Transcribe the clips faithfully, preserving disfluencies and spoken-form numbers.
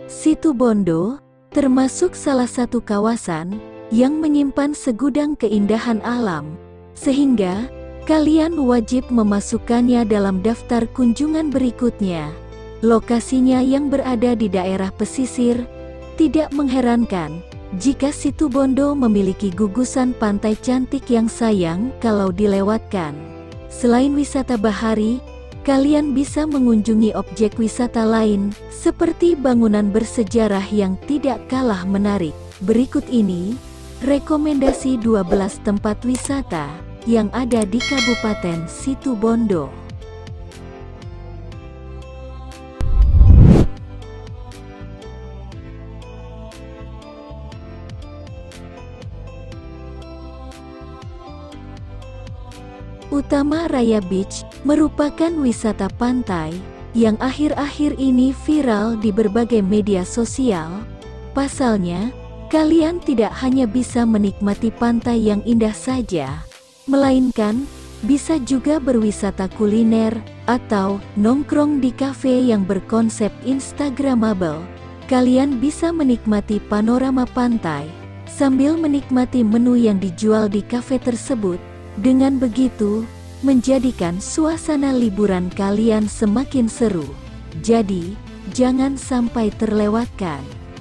Situbondo termasuk salah satu kawasan yang menyimpan segudang keindahan alam, sehingga kalian wajib memasukkannya dalam daftar kunjungan berikutnya. Lokasinya yang berada di daerah pesisir, tidak mengherankan jika Situbondo memiliki gugusan pantai cantik yang sayang kalau dilewatkan. Selain wisata bahari, kalian bisa mengunjungi objek wisata lain, seperti bangunan bersejarah yang tidak kalah menarik. Berikut ini, rekomendasi dua belas tempat wisata yang ada di Kabupaten Situbondo. Utama Raya Beach merupakan wisata pantai yang akhir-akhir ini viral di berbagai media sosial. Pasalnya, kalian tidak hanya bisa menikmati pantai yang indah saja, melainkan bisa juga berwisata kuliner atau nongkrong di kafe yang berkonsep instagramable. Kalian bisa menikmati panorama pantai sambil menikmati menu yang dijual di kafe tersebut. Dengan begitu, menjadikan suasana liburan kalian semakin seru. Jadi, jangan sampai terlewatkan.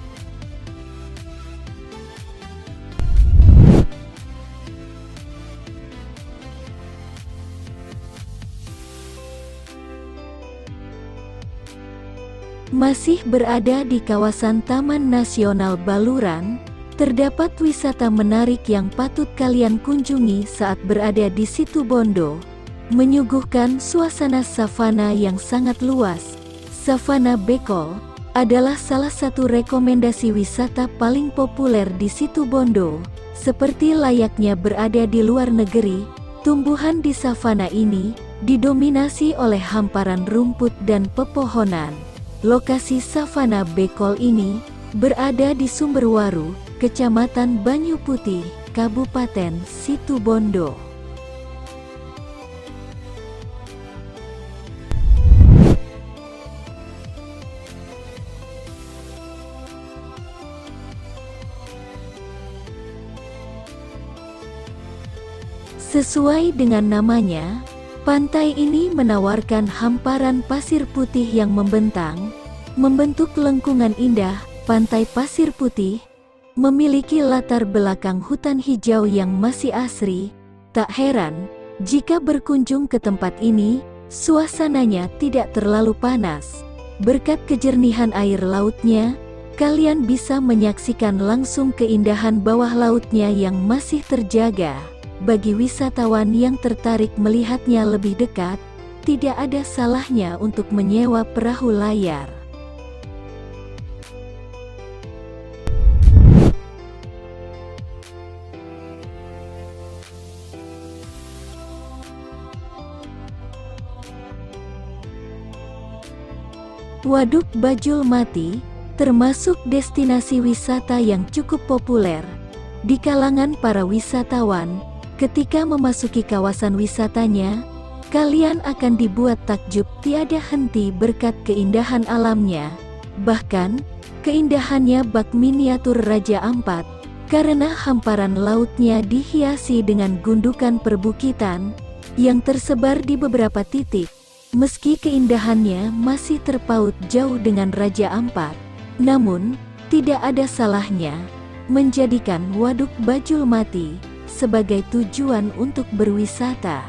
Masih berada di kawasan Taman Nasional Baluran, terdapat wisata menarik yang patut kalian kunjungi saat berada di Situbondo. Menyuguhkan suasana savana yang sangat luas. Savana Bekol adalah salah satu rekomendasi wisata paling populer di Situbondo. Seperti layaknya berada di luar negeri, tumbuhan di savana ini didominasi oleh hamparan rumput dan pepohonan. Lokasi Savana Bekol ini berada di Sumberwaru, Kecamatan Banyu Putih, Kabupaten Situbondo. Sesuai dengan namanya, pantai ini menawarkan hamparan pasir putih yang membentang, membentuk lengkungan indah. Pantai Pasir Putih memiliki latar belakang hutan hijau yang masih asri. Tak heran jika berkunjung ke tempat ini, suasananya tidak terlalu panas. Berkat kejernihan air lautnya, kalian bisa menyaksikan langsung keindahan bawah lautnya yang masih terjaga. Bagi wisatawan yang tertarik melihatnya lebih dekat, tidak ada salahnya untuk menyewa perahu layar. Waduk Bajul Mati termasuk destinasi wisata yang cukup populer di kalangan para wisatawan. Ketika memasuki kawasan wisatanya, kalian akan dibuat takjub tiada henti berkat keindahan alamnya. Bahkan, keindahannya bak miniatur Raja Ampat, karena hamparan lautnya dihiasi dengan gundukan perbukitan yang tersebar di beberapa titik. Meski keindahannya masih terpaut jauh dengan Raja Ampat, namun tidak ada salahnya menjadikan Waduk Bajul Mati sebagai tujuan untuk berwisata.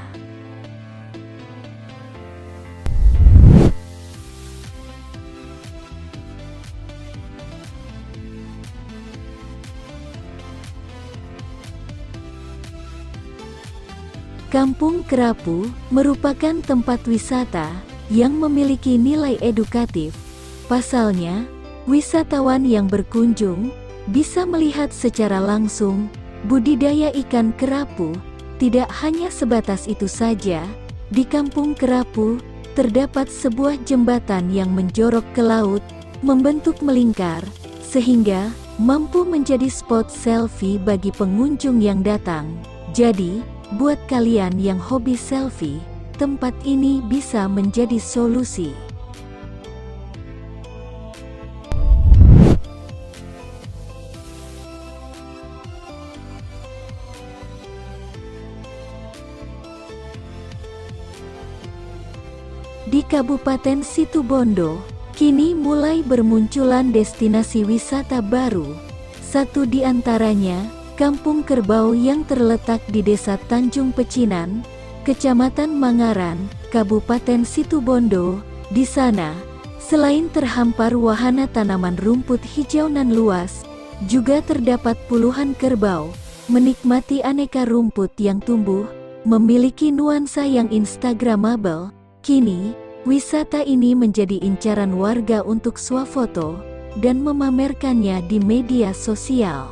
Kampung Kerapu merupakan tempat wisata yang memiliki nilai edukatif. Pasalnya, wisatawan yang berkunjung bisa melihat secara langsung budidaya ikan kerapu. Tidak hanya sebatas itu saja, di Kampung Kerapu terdapat sebuah jembatan yang menjorok ke laut, membentuk melingkar, sehingga mampu menjadi spot selfie bagi pengunjung yang datang. Jadi, buat kalian yang hobi selfie, tempat ini bisa menjadi solusi. di Kabupaten Situbondo, kini mulai bermunculan destinasi wisata baru. Satu di antaranya, Kampung Kerbau yang terletak di Desa Tanjung Pecinan, Kecamatan Mangaran, Kabupaten Situbondo. Di sana, selain terhampar wahana tanaman rumput hijau nan luas, juga terdapat puluhan kerbau menikmati aneka rumput yang tumbuh, memiliki nuansa yang instagramable. Kini, wisata ini menjadi incaran warga untuk swafoto dan memamerkannya di media sosial.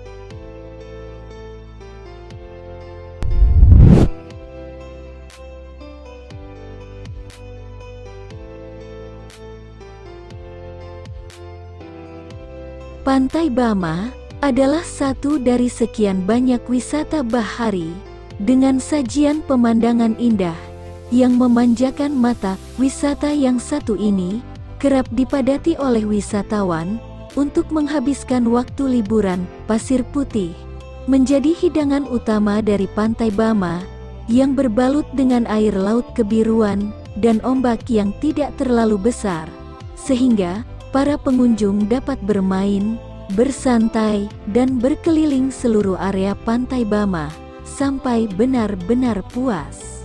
Pantai Bama adalah satu dari sekian banyak wisata bahari dengan sajian pemandangan indah yang memanjakan mata. Wisata yang satu ini kerap dipadati oleh wisatawan untuk menghabiskan waktu liburan. Pasir putih menjadi hidangan utama dari Pantai Bama yang berbalut dengan air laut kebiruan dan ombak yang tidak terlalu besar, sehingga para pengunjung dapat bermain, bersantai, dan berkeliling seluruh area Pantai Bama sampai benar-benar puas.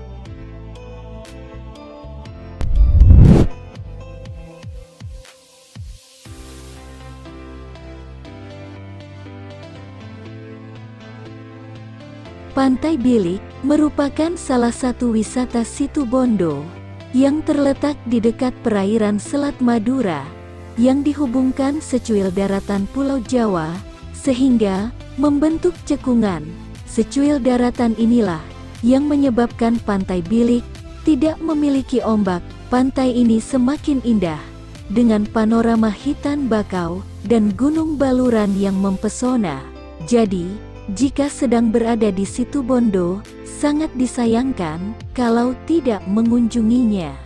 Pantai Bilik merupakan salah satu wisata Situbondo yang terletak di dekat perairan Selat Madura, yang dihubungkan secuil daratan Pulau Jawa, sehingga membentuk cekungan. Secuil daratan inilah yang menyebabkan Pantai Bilik tidak memiliki ombak. Pantai ini semakin indah, dengan panorama Hitan Bakau dan Gunung Baluran yang mempesona. Jadi, jika sedang berada di Situbondo, sangat disayangkan kalau tidak mengunjunginya.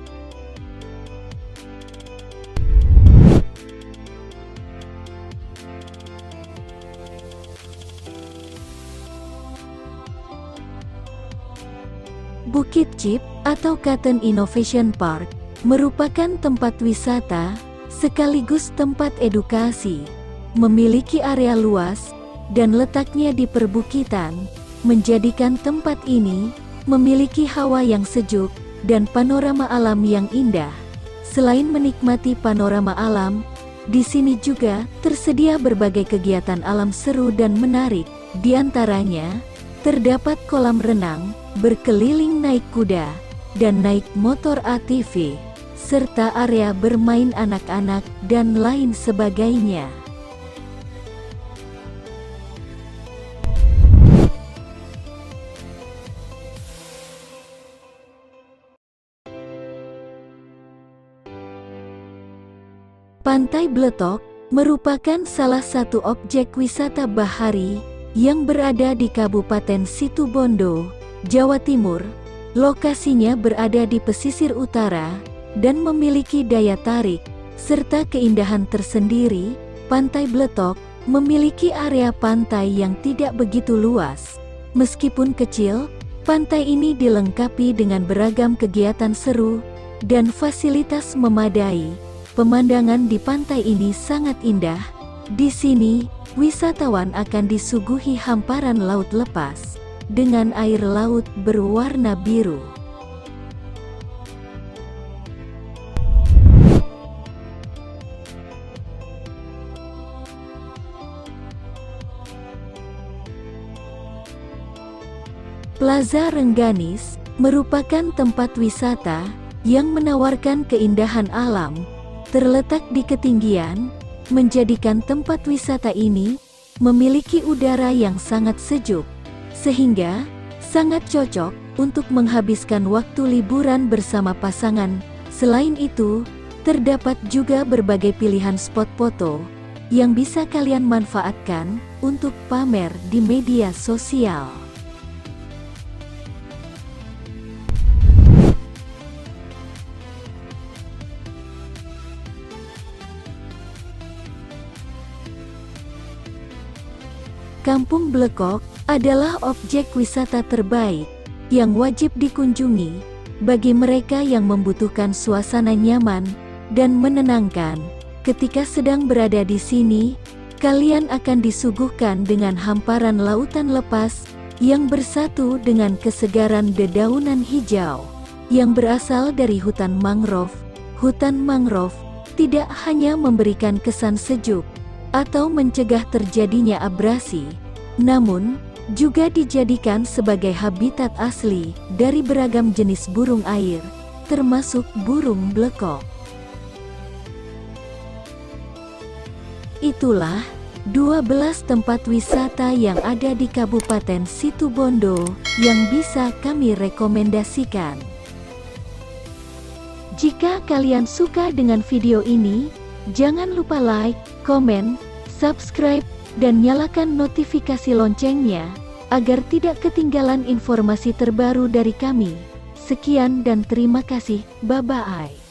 Bukit Cip atau Cotton Innovation Park merupakan tempat wisata sekaligus tempat edukasi. Memiliki area luas dan letaknya di perbukitan, menjadikan tempat ini memiliki hawa yang sejuk dan panorama alam yang indah. Selain menikmati panorama alam, di sini juga tersedia berbagai kegiatan alam seru dan menarik. Di antaranya, terdapat kolam renang, berkeliling naik kuda, dan naik motor A T V, serta area bermain anak-anak dan lain sebagainya. Pantai Bletok merupakan salah satu objek wisata bahari yang berada di Kabupaten Situbondo, Jawa Timur. Lokasinya berada di pesisir utara dan memiliki daya tarik serta keindahan tersendiri. Pantai Bletok memiliki area pantai yang tidak begitu luas. Meskipun kecil, pantai ini dilengkapi dengan beragam kegiatan seru dan fasilitas memadai. Pemandangan di pantai ini sangat indah. Di sini, wisatawan akan disuguhi hamparan laut lepas dengan air laut berwarna biru. Plaza Rengganis merupakan tempat wisata yang menawarkan keindahan alam. Terletak di ketinggian, menjadikan tempat wisata ini memiliki udara yang sangat sejuk, sehingga sangat cocok untuk menghabiskan waktu liburan bersama pasangan. Selain itu, terdapat juga berbagai pilihan spot foto yang bisa kalian manfaatkan untuk pamer di media sosial. Kampung Blekok adalah objek wisata terbaik yang wajib dikunjungi bagi mereka yang membutuhkan suasana nyaman dan menenangkan. Ketika sedang berada di sini, kalian akan disuguhkan dengan hamparan lautan lepas yang bersatu dengan kesegaran dedaunan hijau yang berasal dari hutan mangrove. Hutan mangrove tidak hanya memberikan kesan sejuk atau mencegah terjadinya abrasi, namun juga dijadikan sebagai habitat asli dari beragam jenis burung air, termasuk burung blekok. Itulah dua belas tempat wisata yang ada di Kabupaten Situbondo yang bisa kami rekomendasikan. Jika kalian suka dengan video ini, jangan lupa like, komen, subscribe, dan nyalakan notifikasi loncengnya, agar tidak ketinggalan informasi terbaru dari kami. Sekian dan terima kasih, bye-bye.